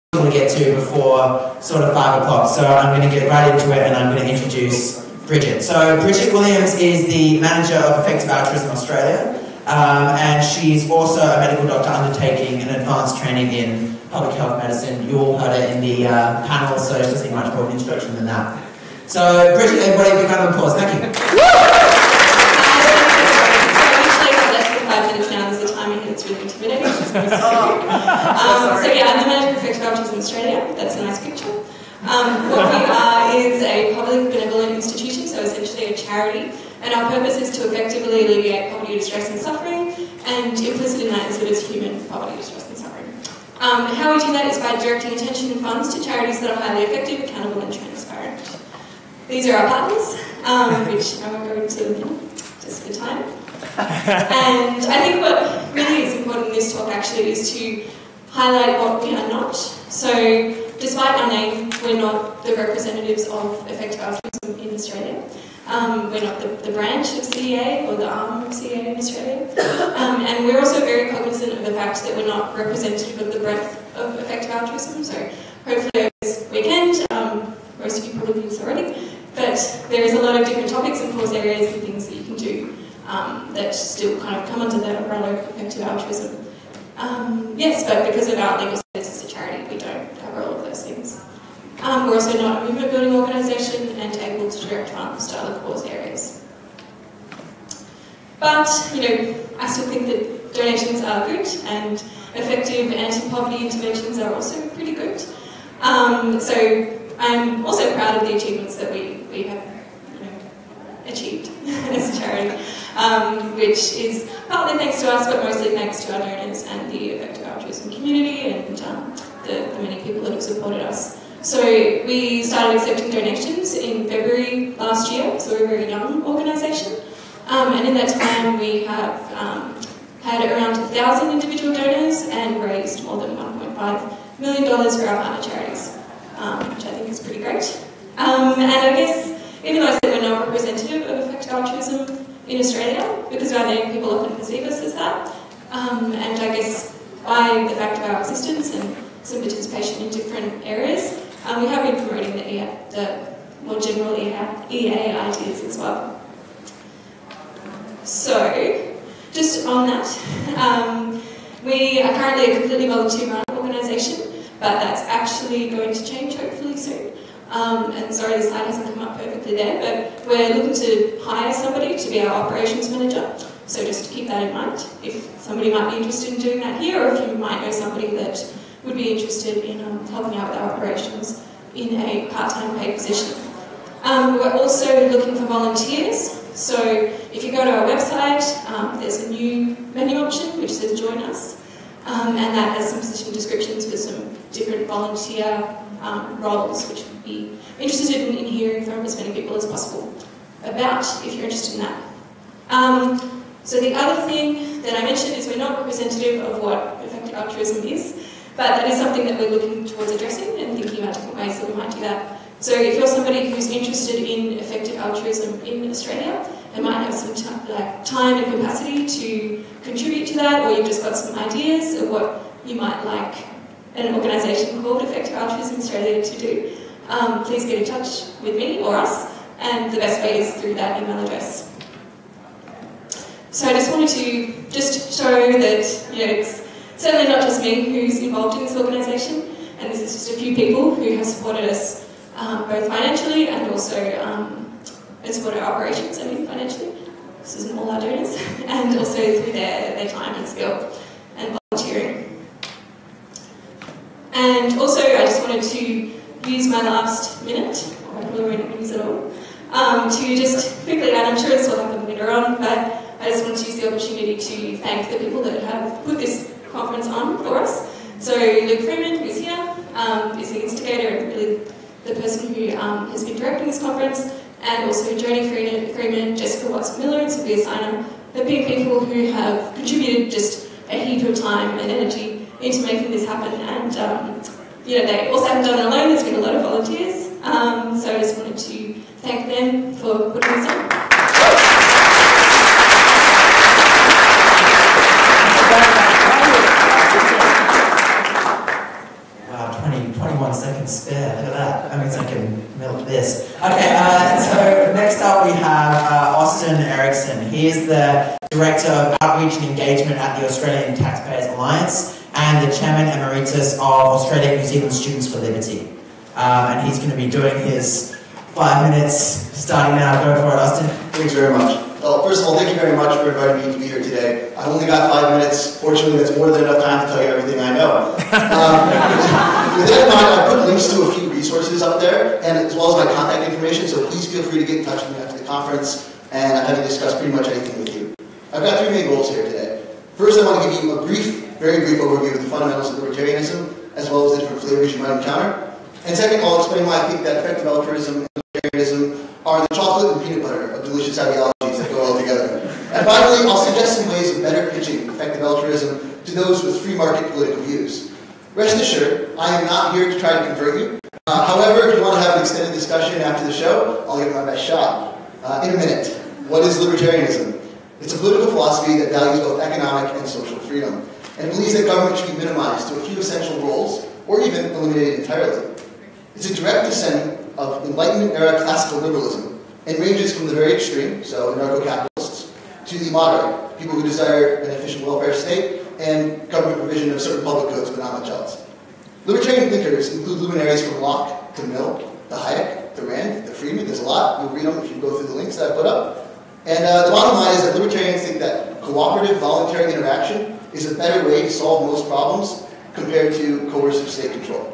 to get to before sort of 5 o'clock, so I'm going to get right into it and I'm going to introduce Bridget. So Bridget Williams is the manager of Effective Altruism Australia, and she's also a medical doctor undertaking an advanced training in public health medicine. You all heard it in the panel, so she doesn't need much more of an introduction than that. So Bridget, everybody, big round of applause. Thank you. So usually I've less than 5 minutes now. There's a timing that's really intimidating. So yeah, I'm the manager of Effective Altruism Australia. That's a nice picture. What we are is a public benevolent institution, so essentially a charity, and our purpose is to effectively alleviate poverty, distress and suffering, and implicit in that is that it's human poverty, distress and suffering. How we do that is by directing attention and funds to charities that are highly effective, accountable and transparent. These are our partners, which I won't go into just for time. And I think what really is important in this talk actually is to highlight what we are not. So despite our name, we're not the representatives of Effective Altruism in Australia. We're not the branch of CEA or the arm of CEA in Australia. And we're also very cognizant of the fact that we're not representative of the breadth of Effective Altruism. So hopefully this weekend, most of you probably knew this already, but there is a lot of different topics and cause areas and things that you can do that still kind of come under the umbrella of Effective Altruism. Yes, but because of our legal status as a charity, we don't cover all of those things. We're also not a movement building organisation and able to direct funds to other cause areas. But, you know, I still think that donations are good and effective anti-poverty interventions are also pretty good. So I'm also proud of the achievements that we have achieved as a charity, which is partly thanks to us, but mostly thanks to our donors and the Effective Altruism community and the many people that have supported us. So we started accepting donations in February last year, so we're a very young organisation. And in that time we have had around 1,000 individual donors and raised more than $1.5 million for our partner charities, which I think is pretty great. And I guess, even though I said we're not representative of Effective Altruism in Australia, because of our name people often perceive us as that, and I guess by the fact of our existence and some participation in different areas, we have been promoting the more general EA ideas as well. So, just on that, we are currently a completely volunteer-run organisation, but that's actually going to change hopefully soon. And sorry, the slide hasn't come up perfectly there, but we're looking to hire somebody to be our operations manager. So just to keep that in mind, if somebody might be interested in doing that here, or if you might know somebody that would be interested in helping out with our operations in a part-time paid position. We're also looking for volunteers. So if you go to our website, there's a new menu option which says Join Us, and that has some position descriptions for some different volunteer roles, which would be interested in hearing from as many people as possible about, if you're interested in that. So the other thing that I mentioned is we're not representative of what Effective Altruism is, but that is something that we're looking towards addressing and thinking about different ways that we might do that. So if you're somebody who's interested in Effective Altruism in Australia and might have some time and capacity to contribute to that, or you've just got some ideas of what you might like an organisation called Effective Altruism Australia to do, please get in touch with me or us, and the best way is through that email address. So I just wanted to show that it's certainly not just me who's involved in this organisation, and this is just a few people who have supported us both financially and also supported our operations, financially. This isn't all our donors, and also through their time and skill and volunteering. And also, I just wanted to use my last minute, I probably won't use it all, to just quickly, and I'm sure this will happen later on, but I just wanted to use the opportunity to thank the people that have put this conference on for us. So Luke Freeman, who's here, is the instigator and really the person who has been directing this conference, and also Jodie Freeman, Jessica Watson-Miller, and Sophia Steiner. They've been people who have contributed just a heap of time and energy into making this happen, and they also haven't done it alone. There's been a lot of volunteers, so I just wanted to thank them for putting this on. Wow, 20 21 seconds spare. Look at that. That means I can milk this. Okay, so next up we have Austin Erickson. He is the Director of Outreach and Engagement at the Australian Taxpayers Alliance and the Chairman Emeritus of Australia New Zealand Students for Liberty. And he's going to be doing his 5 minutes starting now. Go for it, Austin. Thanks very much. Well, first of all, thank you very much for inviting me to be here today. I only got 5 minutes. Fortunately, that's more than enough time to tell you everything I know. With that in mind, I put links to a few resources up there, and as well as my contact information, so please feel free to get in touch with me after the conference, and I'm happy to discuss pretty much anything with you. I've got 3 main goals here today. First, I want to give you a very brief overview of the fundamentals of libertarianism, as well as the different flavors you might encounter. And second, I'll explain why I think that effective altruism and libertarianism are the chocolate and peanut butter of delicious ideologies that go well together. And finally, I'll suggest some ways of better pitching effective altruism to those with free market political views. Rest assured, I am not here to try to convert you. However, if you want to have an extended discussion after the show, I'll give it my best shot. In a minute, what is libertarianism? It's a political philosophy that values both economic and social freedom, and it believes that government should be minimized to a few essential roles, or even eliminated entirely. It's a direct descendant of Enlightenment-era classical liberalism, and ranges from the very extreme, so anarcho-capitalists, to the moderate, people who desire an efficient welfare state and government provision of certain public goods, but not much else. Libertarian thinkers include luminaries from Locke to Mill, to Hayek, to Rand, to Friedman. There's a lot. You'll read them if you go through the links that I put up. And the bottom line is that libertarians think that cooperative, voluntary interaction is a better way to solve most problems compared to coercive state control.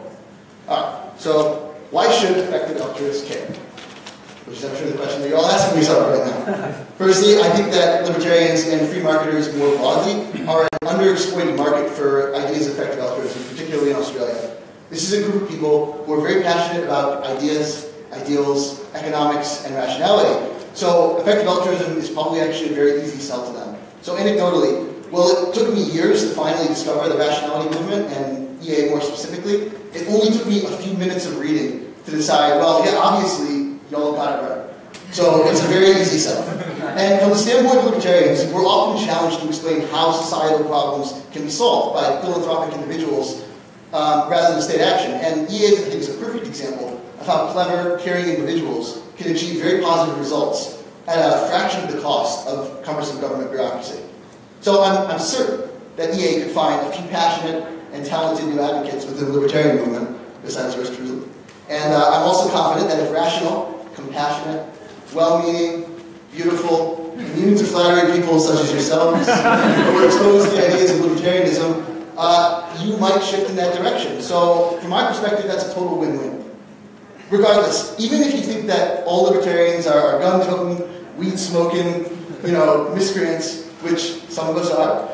So why should effective altruists care? Which is, I'm sure, the question that you're all asking yourself right now. Firstly, I think that libertarians and free marketers more broadly are an underexploited market for ideas of effective altruism, particularly in Australia. This is a group of people who are very passionate about ideas, ideals, economics, and rationality. So effective altruism is probably actually a very easy sell to them. So anecdotally, well, it took me years to finally discover the rationality movement, and EA more specifically. It only took me a few minutes of reading to decide, well, yeah, obviously, y'all got it right. So it's a very easy sell. And from the standpoint of libertarians, we're often challenged to explain how societal problems can be solved by philanthropic individuals rather than state action. And EA, I think, is a perfect example of how clever, caring individuals can achieve very positive results at a fraction of the cost of cumbersome government bureaucracy. So I'm certain that EA could find a few passionate and talented new advocates within the libertarian movement, besides yours truly. And I'm also confident that if rational, compassionate, well-meaning, beautiful, immune to flattery people such as yourselves who are exposed to the ideas of libertarianism, you might shift in that direction. So from my perspective, that's a total win-win. Regardless, even if you think that all libertarians are gun-toting, weed-smoking, miscreants, which some of us are,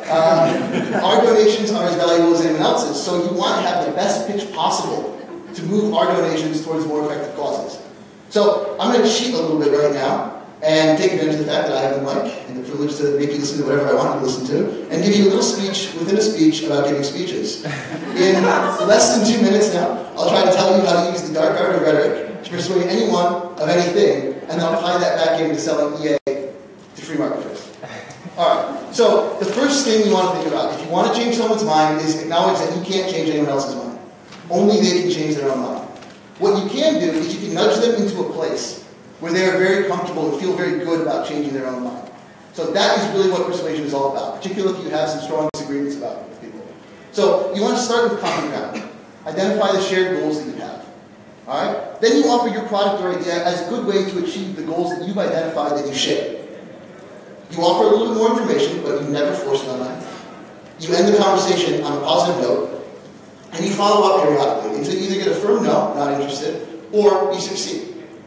our donations are as valuable as anyone else's. So you want to have the best pitch possible to move our donations towards more effective causes. So I'm going to cheat a little bit right now and take advantage of the fact that I have the mic and the privilege to make you listen to whatever I want you to listen to, and give you a little speech within a speech about giving speeches. In less than 2 minutes now, I'll try to tell you how to use the dark art of rhetoric to persuade anyone of anything, and then I'll tie that back into selling EA to free marketers. Alright, so the first thing you want to think about, if you want to change someone's mind, is acknowledge that you can't change anyone else's mind. Only they can change their own mind. What you can do is you can nudge them into a place where they are very comfortable and feel very good about changing their own mind. So that is really what persuasion is all about, particularly if you have some strong disagreements about it with people. So you want to start with common ground. Identify the shared goals that you have. Alright? Then you offer your product or idea as a good way to achieve the goals that you've identified that you share. You offer a little bit more information, but you never force it on them. You end the conversation on a positive note, and you follow up periodically until you either get a firm no, not interested, or you succeed.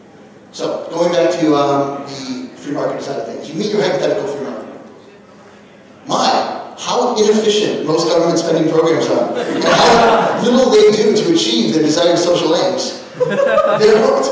So, going back to the free market side of things, you meet your hypothetical free market. How inefficient most government spending programs are, and how little they do to achieve their desired social aims. They're hooked.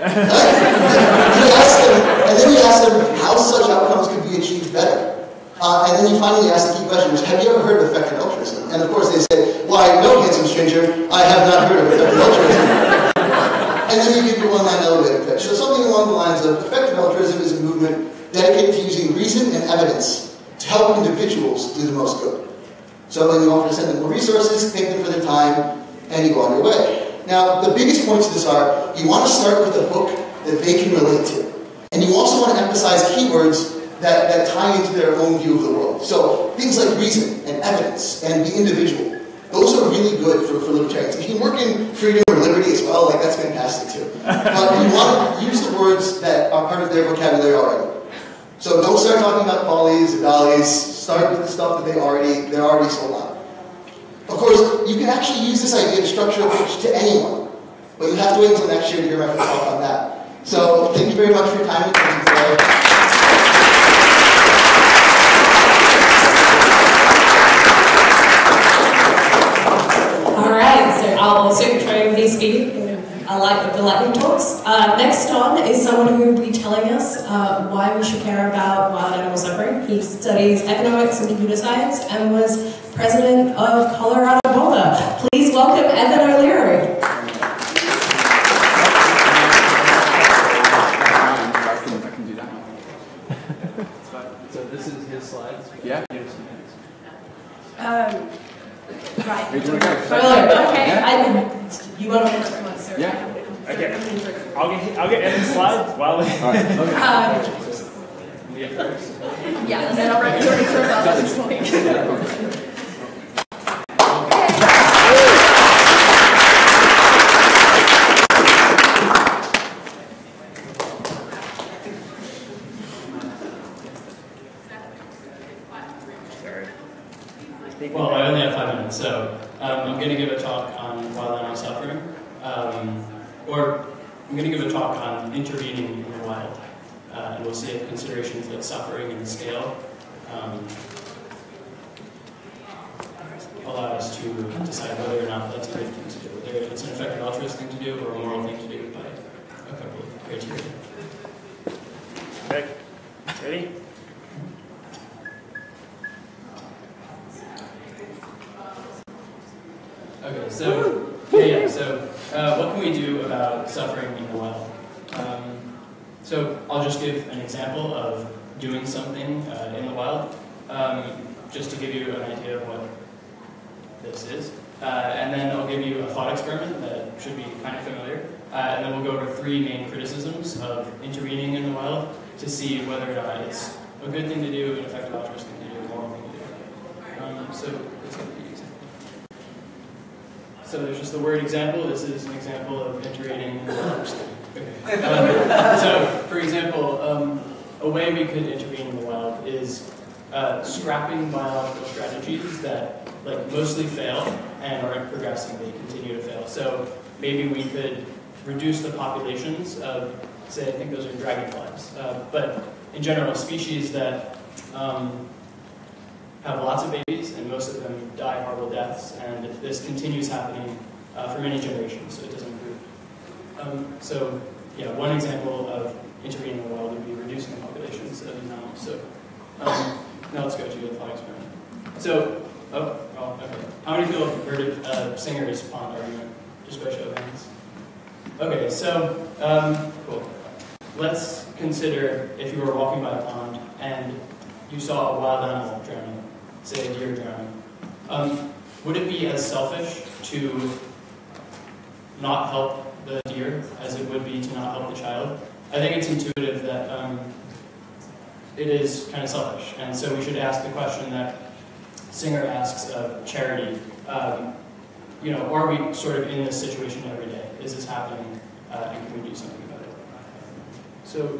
And then you ask them how such outcomes could be achieved better. And then you finally ask the key question, which, have you ever heard of effective altruism? And of course they say, why, no, handsome stranger, I have not heard of effective altruism. And then you give your one-line elevator pitch. So something along the lines of, effective altruism is a movement dedicated to using reason and evidence to help individuals do the most good. So then you offer to send them more resources, thank them for their time, and you go on your way. Now, the biggest points of this are, you want to start with a book that they can relate to. And you also want to emphasize keywords that tie into their own view of the world. So things like reason and evidence and the individual. Those are really good for libertarians. If you can work in freedom or liberty as well, like that's fantastic too. But you want to use the words that are part of their vocabulary already. So don't start talking about polys or dollies. Start with the stuff that they're already sold on. Of course, you can actually use this idea to structure a pitch to anyone, but you have to wait until next year to hear my talk on that. So thank you very much for your time and attention today. I'll also try and be speedy. I like the lightning talks. Next on is someone who will be telling us why we should care about wild animal suffering. He studies economics and computer science and was president of Colorado Boulder. Please welcome Evan O'Leary. I can do that. So this is his slides? Yeah. Right. Where do you want to go? Okay. Yeah. You want to? Yeah. Okay. I'll get Evan's slides while we. All right. Okay. Yeah, and then I'll write your about this point. Well, I only have 5 minutes, so I'm going to give a talk on wild animal suffering, or I'm going to give a talk on intervening in the wild, and we'll see if considerations like suffering and scale allow us to decide whether or not that's a good thing to do, whether it's an effective altruist thing to do or a moral thing to do by a couple of criteria. Okay, ready? Okay, so, what can we do about suffering in the wild? So I'll just give an example of doing something in the wild, just to give you an idea of what this is. And then I'll give you a thought experiment that should be kind of familiar. And then we'll go over 3 main criticisms of intervening in the wild to see whether or not it's a good thing to do, an effective altruist thing to do, a moral thing to do. So let's get the example. So there's just the word example. This is an example of intervening in the wild. So, for example, a way we could intervene in the wild is scrapping biological strategies that mostly fail and aren't progressing. They continue to fail. So maybe we could reduce the populations of, say, I think those are dragonflies, but in general, species that have lots of babies, and most of them die horrible deaths, and this continues happening for many generations, so it doesn't improve. One example of intervening in the wild would be reducing the populations of these animals. So now let's go to the thought experiment. So, okay. How many people have heard of Singer's pond argument? Just by show of hands. Okay, so, cool. Let's consider if you were walking by a pond and you saw a wild animal drowning, say a deer drowning. Would it be as selfish to not help the deer as it would be to not help the child? I think it's intuitive that it is kind of selfish, and so we should ask the question that Singer asks of charity. Are we sort of in this situation every day? Is this happening, and can we do something about it? So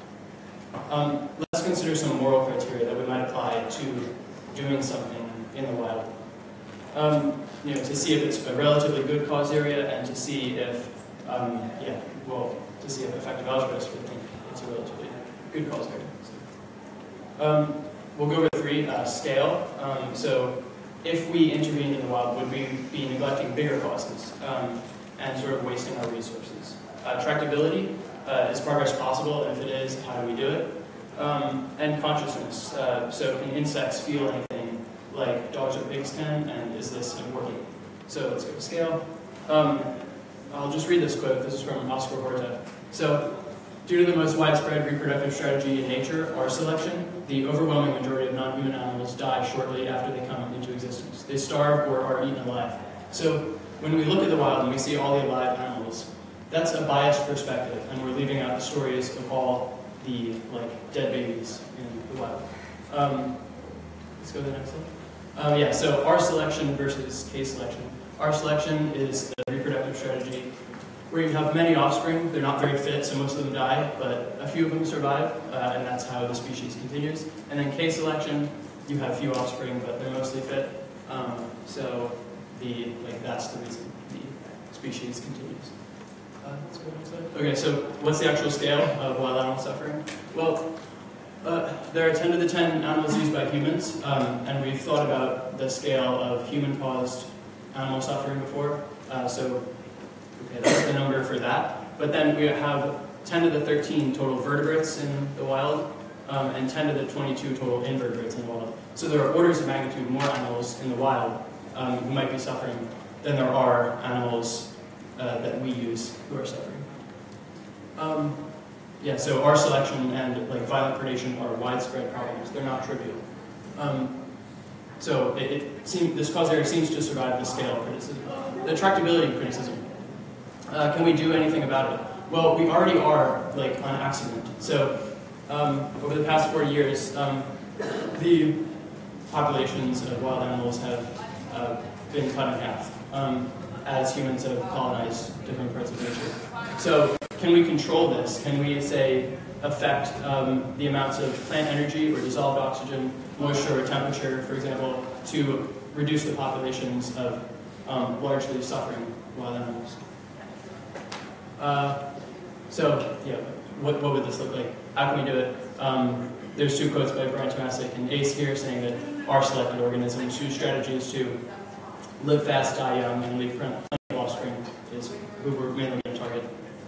let's consider some moral criteria that we might apply to doing something in the wild. To see if it's a relatively good cause area, and to see if, to see if effective altruists would think it's a relatively good cause area. So, we'll go over 3, scale. So if we intervened in the wild, would we be neglecting bigger causes and sort of wasting our resources? Tractability, is progress possible, and if it is, how do we do it? And consciousness, so can insects feel anything like dogs or pigs can, and is this important? So let's go to scale. I'll just read this quote. This is from Oscar Horta. So, due to the most widespread reproductive strategy in nature, or selection, the overwhelming majority of non-human animals die shortly after they come into existence. They starve or are eaten alive. So when we look at the wild and we see all the alive animals, that's a biased perspective, and we're leaving out the stories of all the dead babies in the wild. Let's go to the next slide. Yeah, so R selection versus K selection. R selection is the reproductive strategy where you have many offspring. They're not very fit, so most of them die, but a few of them survive, and that's how the species continues. And then K selection, you have few offspring, but they're mostly fit. So that's the reason the species continues. Let's go next slide. Okay, so what's the actual scale of wild animal suffering? Well, there are 10 to the 10 animals used by humans, and we've thought about the scale of human-caused animal suffering before. Okay, that's the number for that. But then we have 10 to the 13 total vertebrates in the wild, and 10 to the 22 total invertebrates in the wild. So there are orders of magnitude more animals in the wild who might be suffering than there are animals that we use who are suffering. Yeah, so R selection and violent predation are widespread problems. They're not trivial. So this cause area seems to survive the scale criticism. The tractability criticism. Can we do anything about it? Well, we already are on accident. So over the past 40 years, the populations of wild animals have been cut in half as humans have colonized different parts of nature. So can we control this? Can we, say, affect the amounts of plant energy or dissolved oxygen, moisture, or temperature, for example, to reduce the populations of largely suffering wild animals? So, yeah, what would this look like? How can we do it? There's two quotes by Brian Tomasic and Ace here saying that R-selected organisms whose strategy is to live fast, die young, and leave plenty of offspring is who we're mainly going to target.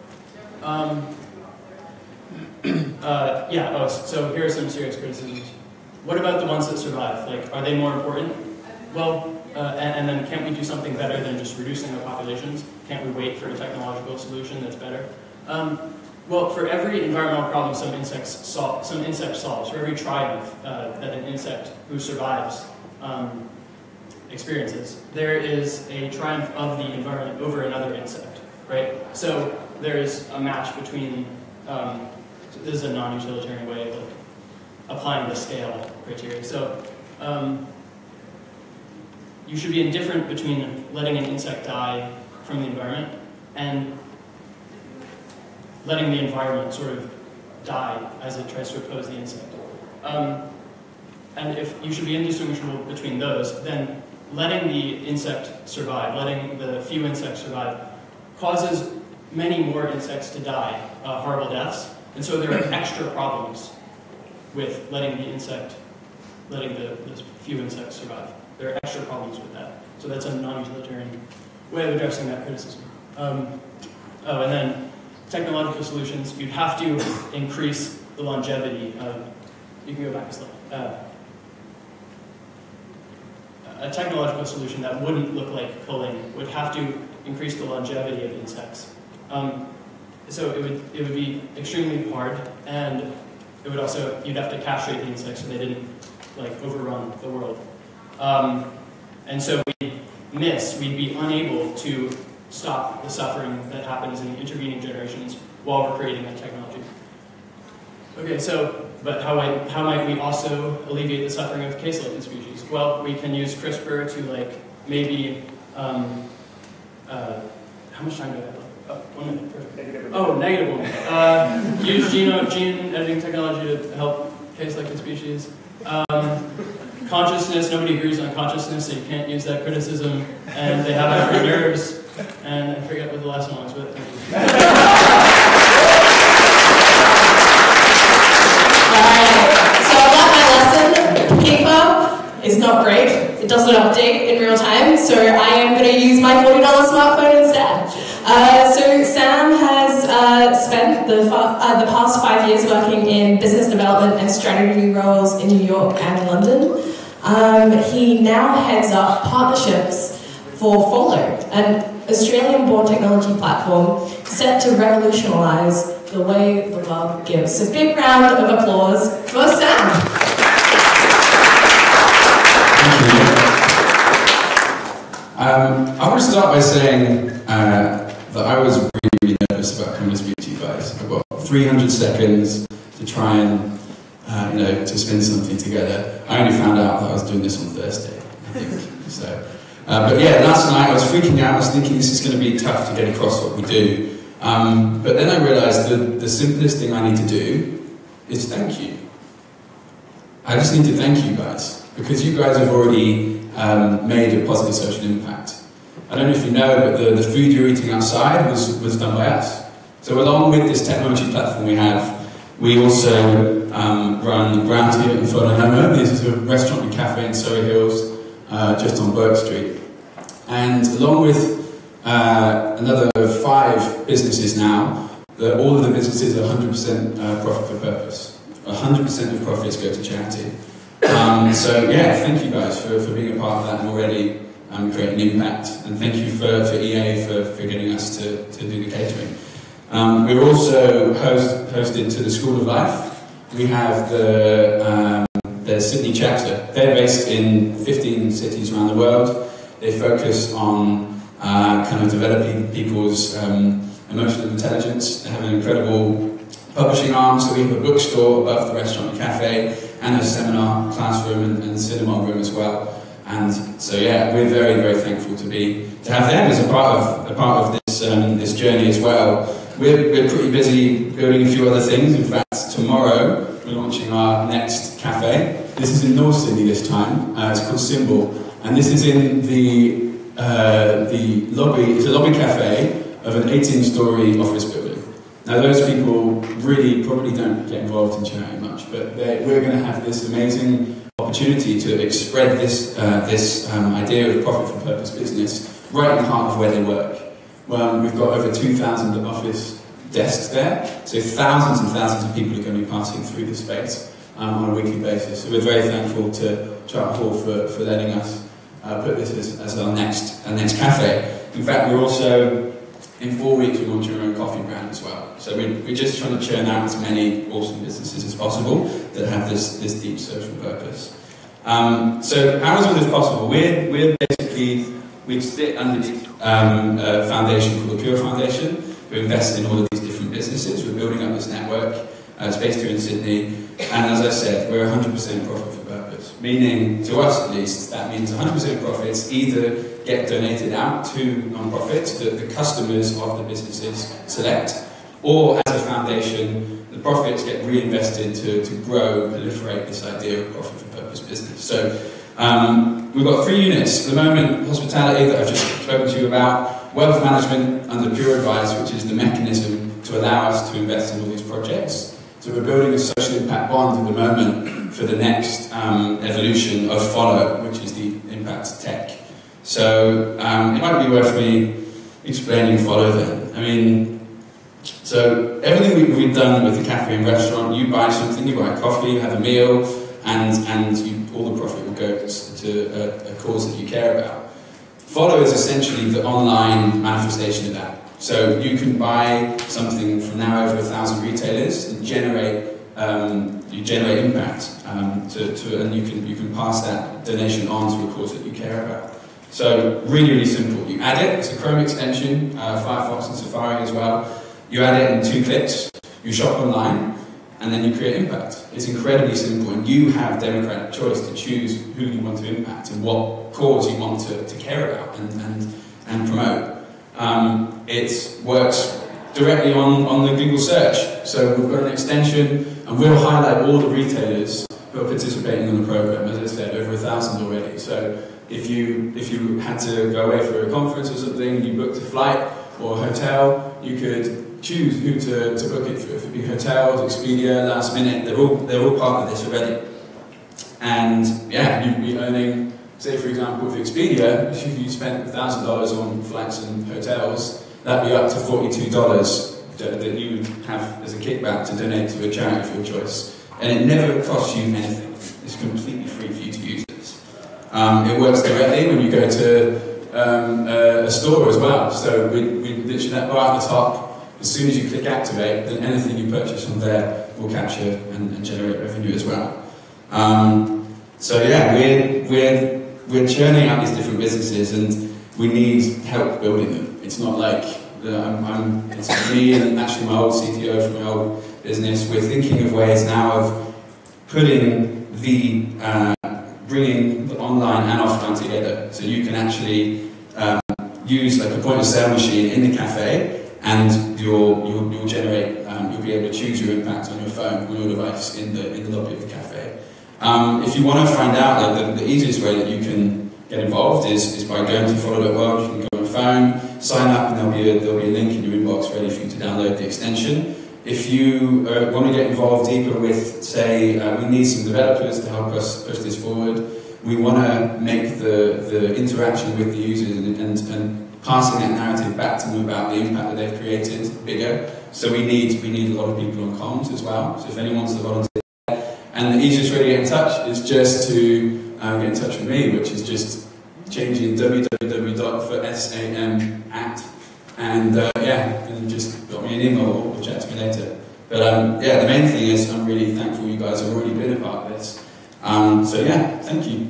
So here are some serious criticisms. What about the ones that survive? Are they more important? Well, and then can't we do something better than just reducing the populations? Can't we wait for a technological solution that's better? Well, for every environmental problem some insect solves, for every triumph that an insect who survives experiences, there is a triumph of the environment over another insect, right? So there is a match between, this is a non-utilitarian way of applying the scale criteria. So you should be indifferent between letting an insect die from the environment and letting the environment sort of die as it tries to oppose the insect. And if you should be indistinguishable between those, then letting the insect survive, letting the few insects survive, causes many more insects to die horrible deaths. And so there are extra problems with letting the few insects survive. There are extra problems with that. So that's a non-utilitarian way of addressing that criticism. And then technological solutions, you'd have to increase the longevity of, you can go back a slide. A technological solution that wouldn't look like culling would have to increase the longevity of insects. So it would be extremely hard, and it would also, you'd have to castrate the insects so they didn't overrun the world. And so we'd be unable to stop the suffering that happens in the intervening generations while we're creating that technology. Okay, so, but how might we also alleviate the suffering of K-selected species? Well, we can use CRISPR to maybe, how much time do I have left? Oh, 1 minute, perfect. Negative 1 minute. Use gene editing technology to help K-selected species. Consciousness, nobody agrees on consciousness, so you can't use that criticism. And they have different nerves. And I forget what the last one was, but thank you. Alright, so I got my lesson. Paper is not great. It doesn't update in real time, so I am going to use my $40 smartphone instead. So Sam has spent the past 5 years working in business development and strategy roles in New York and London. He now heads up partnerships for Follow, an Australian-born technology platform set to revolutionise the way the world gives. So big round of applause for Sam. I want to start by saying that I was really nervous about coming to speak to you guys. I've got 300 seconds to try and, to spin something together. I only found out that I was doing this on Thursday, I think. So, but yeah, last night I was freaking out. I was thinking this is going to be tough to get across what we do. But then I realised that the simplest thing I need to do is thank you. I just need to thank you guys, because you guys have already made a positive social impact. I don't know if you know, but the food you're eating outside was done by us. So along with this technology platform we also run Ground here in Fulham. This is a restaurant and cafe in Surrey Hills, just on Burke Street. And along with another 5 businesses now, all of the businesses are 100% profit for purpose. 100% of profits go to charity. So yeah, thank you guys for being a part of that and already creating impact. And thank you for EA for getting us to do the catering. We're also hosted to the School of Life. We have the Sydney chapter. They're based in 15 cities around the world. They focus on kind of developing people's emotional intelligence. They have an incredible publishing arm, so we have a bookstore above the restaurant and cafe, and a seminar, classroom and cinema room as well. And so yeah, we're very, very thankful to have them as a part of this this journey as well. We're pretty busy building a few other things. In fact, tomorrow we're launching our next cafe. This is in North Sydney this time. It's called Symbol, and this is in the lobby. It's a lobby cafe of an 18-story office building. Now, those people really probably don't get involved in charity much, but we're going to have this amazing opportunity to spread this idea of profit for purpose business right in the heart of where they work. We've got over 2,000 office desks there, so thousands and thousands of people are going to be passing through this space on a weekly basis. So we're very thankful to Charter Hall for letting us put this as our next cafe. In fact, we're also, in 4 weeks, we're launching our own coffee brand as well. So we're just trying to churn out as many awesome businesses as possible that have this deep social purpose. So how is all this possible? We sit underneath a foundation called the Pure Foundation, who invest in all of these different businesses. We're building up this network. It's based here in Sydney. And as I said, we're 100% profit for purpose. Meaning, to us at least, that means 100% profits either get donated out to non-profits that the customers of the businesses select, or as a foundation, the profits get reinvested to grow and proliferate this idea of profit for purpose business. So we've got 3 units. At the moment, hospitality that I've just spoken to you about, wealth management under Pure Advice, which is the mechanism to allow us to invest in all these projects. So we're building a social impact bond at the moment for the next evolution of Follow, which is the impact tech. So it might be worth me explaining Follow then. I mean, so everything we've done with the cafe and restaurant, you buy something, you buy coffee, you have a meal, and all the profit will go to a cause that you care about. Follow is essentially the online manifestation of that. So you can buy something from now over 1,000 retailers and generate impact, and you can pass that donation on to a cause that you care about. So really, really simple. You add it. It's a Chrome extension, Firefox and Safari as well. You add it in 2 clicks. You shop online, and then you create impact. It's incredibly simple, and you have democratic choice to choose who you want to impact and what cause you want to care about and promote. It works directly on the Google search. So we've got an extension, and we'll highlight all the retailers who are participating in the program. As I said, over 1,000 already. So if you had to go away for a conference or something, and you booked a flight or a hotel, you could choose who to book it through. If it be hotels, Expedia, last minute, they're all part of this already. And yeah, you'd be earning, say for example with Expedia, if you spent $1,000 on flights and hotels, that'd be up to $42 that you would have as a kickback to donate to a charity of your choice. And it never costs you anything. It's completely free for you to use this. It works directly when you go to a store as well. So we literally that bar at the top. As soon as you click activate, then anything you purchase from there will capture and generate revenue as well. So yeah, we're churning out these different businesses, and we need help building them. It's not like it's me and actually my old CTO from my old business. We're thinking of ways now of putting bringing the online and offline together, so you can actually use like a point of sale machine in the cafe, and you'll generate. You'll be able to choose your impact on your phone, on your device in the lobby of the cafe. If you want to find out, like the easiest way that you can get involved is by going to Follow.World. You can go on your phone, sign up, and there'll be a link in your inbox ready for you to download the extension. If you want to get involved deeper with, say, we need some developers to help us push this forward. We want to make the interaction with the users and passing that narrative back to them about the impact that they've created bigger. So we need a lot of people on comms as well. So if anyone wants to volunteer, and the easiest way to get in touch is just to get in touch with me, which is just changing www.for.sam@ and and just drop me an email or chat to me later. But the main thing is I'm really thankful you guys have already been a part of this. So yeah, thank you.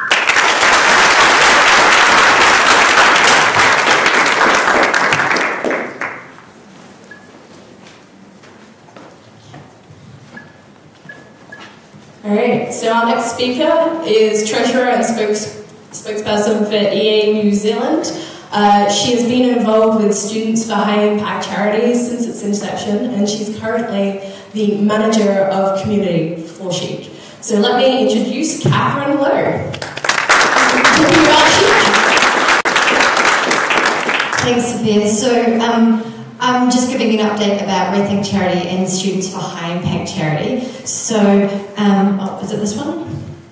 Alright, so our next speaker is Treasurer and spokesperson for EA New Zealand. She has been involved with Students for High Impact Charities since its inception, and she's currently the Manager of Community for Chic. So let me introduce Catherine Lowe. Thanks, Sophia. So I'm just giving you an update about Rethink Charity and Students for High Impact Charity. So, is it this one?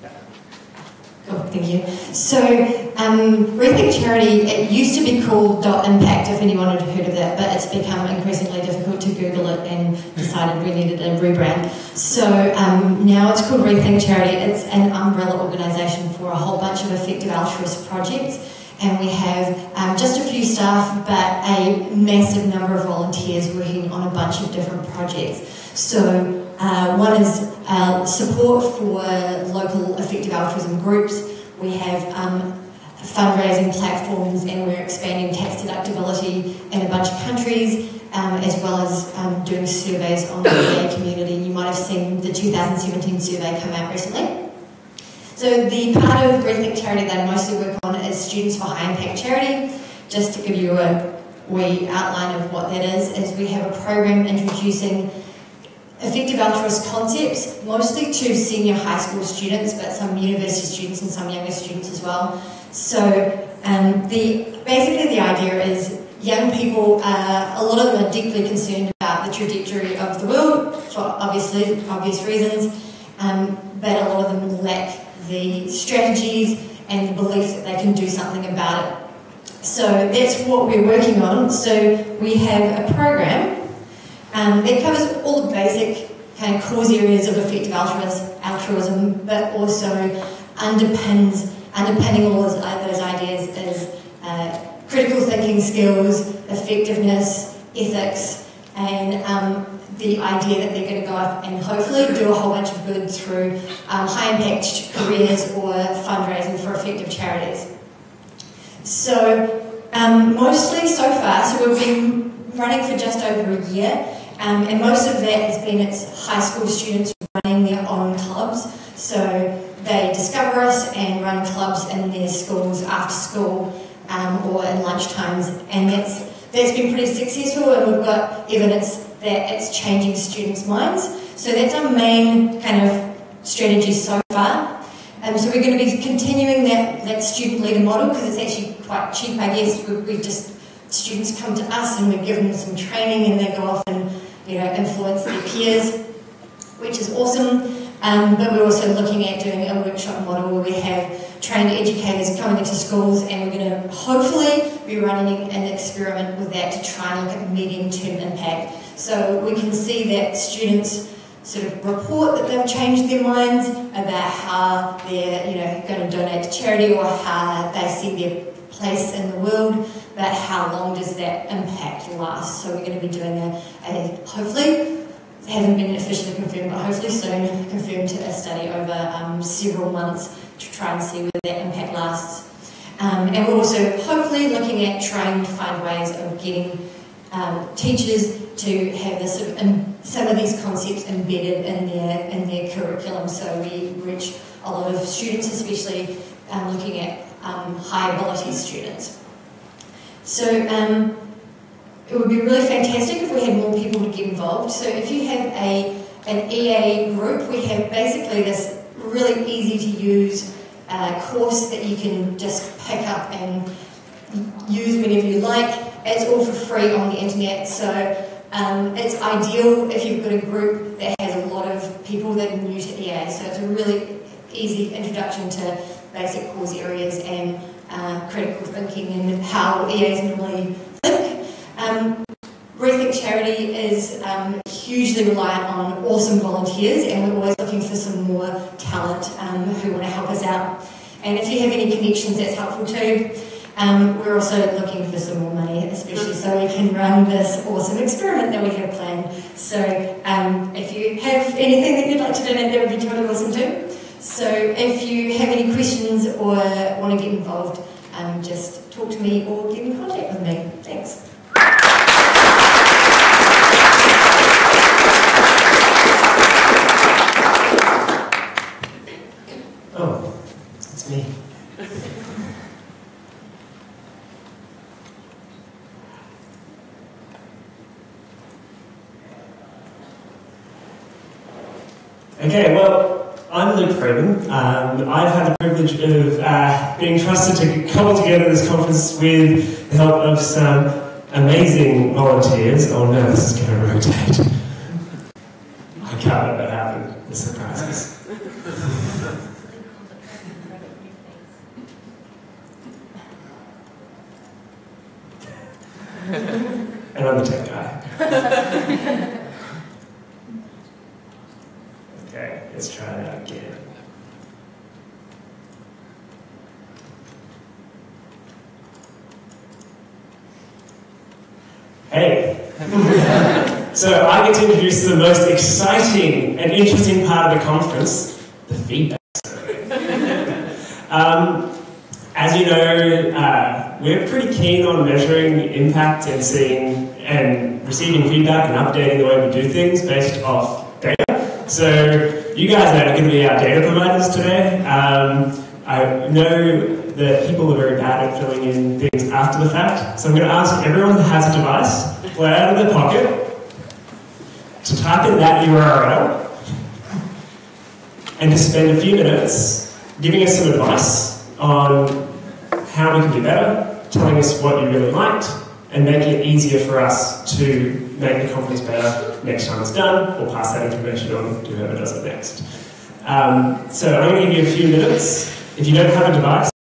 Cool, thank you. So, Rethink Charity, it used to be called .impact, if anyone had heard of that, but it's become increasingly difficult to Google it and decided we needed a rebrand. So now it's called Rethink Charity. It's an umbrella organisation for a whole bunch of effective altruist projects. And we have just a few staff, but a massive number of volunteers working on a bunch of different projects. So one is support for local effective altruism groups. We have fundraising platforms, and we're expanding tax deductibility in a bunch of countries, as well as doing surveys on the gay community. You might have seen the 2017 survey come out recently. So the part of Rethink Charity that I mostly work on is Students for High Impact Charity. Just to give you a wee outline of what that is we have a program introducing effective altruist concepts, mostly to senior high school students, but some university students and some younger students as well. So basically the idea is young people, a lot of them are deeply concerned about the trajectory of the world for obvious reasons, but a lot of them lack the strategies and the belief that they can do something about it. So that's what we're working on. So we have a program that covers all the basic kind of cause areas of effective altruism, but also underpinning all those ideas is critical thinking skills, effectiveness, ethics, and the idea that they're going to go up and hopefully do a whole bunch of good through high impact careers or fundraising for effective charities. So mostly so far, so we've been running for just over a year, and most of that has been it's high school students running their own clubs. So they discover us and run clubs in their schools after school or in lunch times, and that's been pretty successful, and we've got evidence that it's changing students' minds. So that's our main kind of strategy so far. So we're going to be continuing that student leader model because it's actually quite cheap, I guess. Students come to us and we give them some training and they go off and influence their peers, which is awesome. But we're also looking at doing a workshop model where we have trained educators coming into schools, and we're going to hopefully be running an experiment with that to try and look at medium-term impact. So we can see that students sort of report that they've changed their minds about how they're going to donate to charity or how they see their place in the world, but how long does that impact last? So we're going to be doing a hopefully, it hasn't been officially confirmed, but hopefully soon confirmed a study over several months to try and see where that impact lasts. And we're also hopefully looking at trying to find ways of getting teachers to have this sort of, some of these concepts embedded in their curriculum, so we reach a lot of students, especially looking at high ability students. So it would be really fantastic if we had more people to get involved. So if you have an EA group, we have basically this really easy to use course that you can just pick up and use whenever you like. It's all for free on the internet, so it's ideal if you've got a group that has a lot of people that are new to EA. So it's a really easy introduction to basic course areas and critical thinking and how EAs normally think. Rethink Charity is hugely reliant on awesome volunteers, and we're always looking for some more talent who want to help us out. And if you have any connections, that's helpful too. We're also looking for some more money, especially so we can run this awesome experiment that we have planned. So if you have anything that you'd like to donate, that would be totally awesome too. So if you have any questions or want to get involved, just talk to me or get in contact with me. Thanks. Oh, it's me. Okay, well, I'm Luke Freeman. I've had the privilege of being trusted to cobble together this conference with the help of some amazing volunteers. Oh no, this is going to rotate. I can't let that happen. The surprises. And I'm the tech guy. Okay, let's try that again. Hey! So I get to introduce the most exciting and interesting part of the conference, the feedback survey. As you know, we're pretty keen on measuring impact and seeing and receiving feedback and updating the way we do things based off data. So you guys are going to be our data providers today. I know that people are very bad at filling in things after the fact, so I'm going to ask everyone who has a device to pull it out of their pocket, to type in that URL, and to spend a few minutes giving us some advice on how we can do better, telling us what you really liked, and making it easier for us to make the conference better next time it's done, or pass that information on to whoever does it next. So I'm going to give you a few minutes. If you don't have a device,